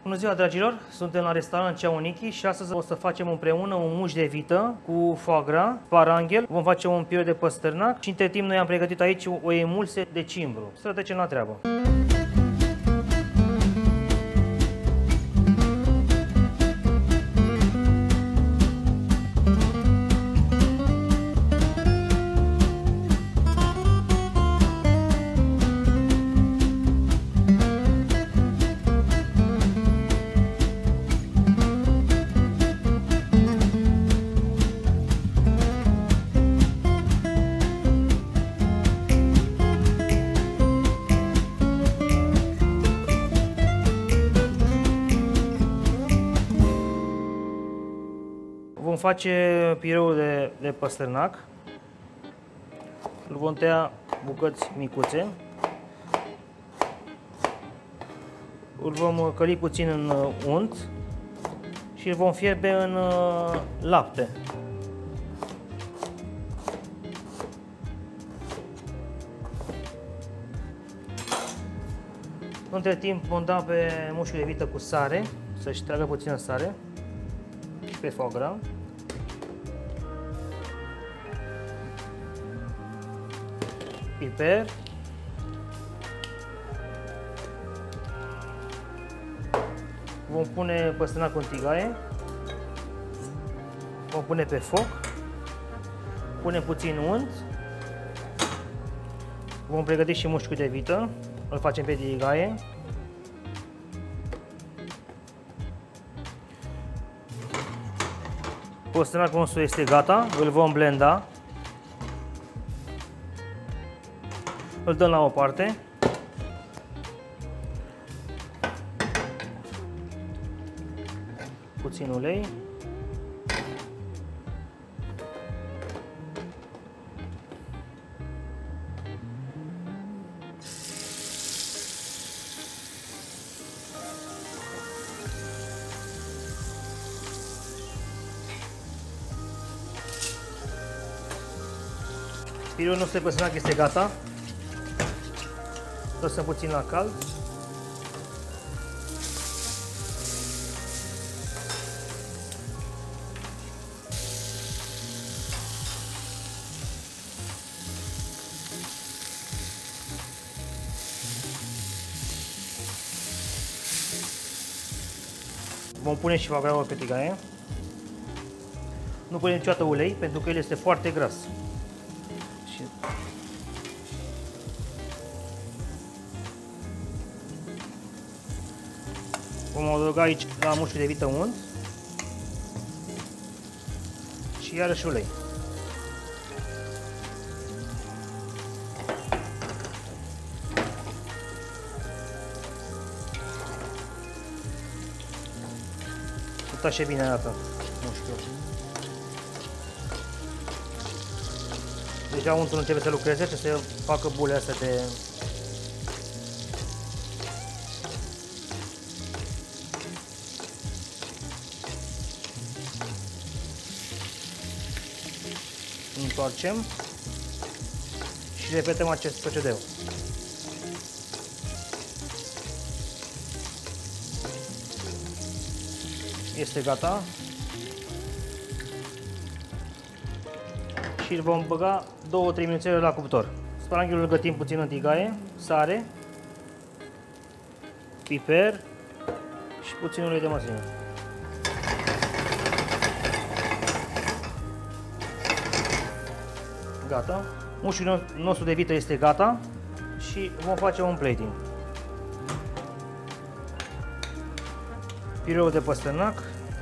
Bună ziua, dragilor! Suntem la restaurant Ceaunichi și astăzi o să facem împreună un muș de vită cu foie gras, sparanghel. Vom face un pire de păstărnac și între timp noi am pregătit aici o emulsie de cimbru. Să trecem la treabă. Vom face pireul de păstărnac. Îl vom tăia bucăți micuțe. Îl vom căli puțin în unt și îl vom fierbe în lapte. Între timp vom da pe mușchiul de vită cu sare, să-și tragă puțină sare, și pe foie gras. Piper. Vom pune păstărnacul în tigaie. Vom pune pe foc. Punem puțin unt. Vom pregăti și mușchiul de vită. Îl facem pe tigaie. Păstărnacul nostru este gata. Îl vom blenda. Îl dăm la o parte. Puțin ulei. Pireul nostru de păstărnac este gata. Lăsăm puțin la cald. Vom pune și foie gras pe tigaie. Nu punem niciodată ulei pentru că el este foarte gras. Vom adăuga aici la mușchiul de vită unt și iarăși ulei. Uita ce bine arată mușchiul. Deja untul începe să lucreze și să facă bule astea de întoarcem și repetăm acest procedeu. Este gata și îl vom băga 2-3 minuțele la cuptor. Sparanghelul îl gătim puțin în tigaie, sare, piper și puțin ulei de măsline. Gata. Mușchiul nostru de vită este gata și vom face un plating. Pireul de păstărnac.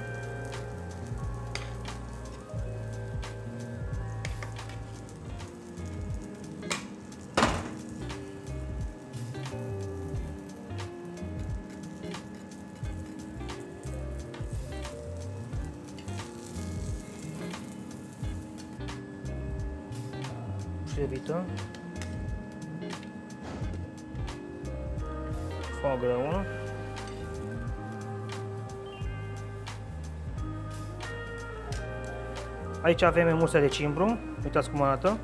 De vită, foie gras, aici avem emulsia de cimbru, uitați cum arată.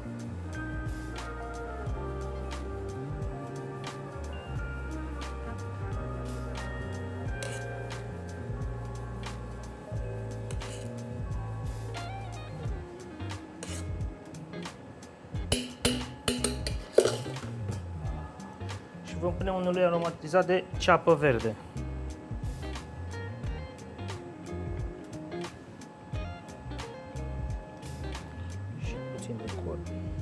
punem un ulei aromatizat de ceapă verde. Și puțin de cor.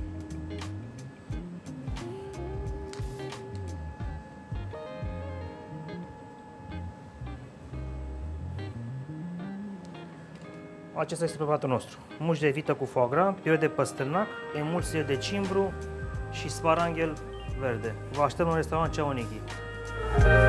Acesta este preparatul nostru. Muș de vită cu foie gras, piure de păstârnac, emulsie de cimbru și sparanghel verde. Vă așteptăm în restaurant Ceaunichi.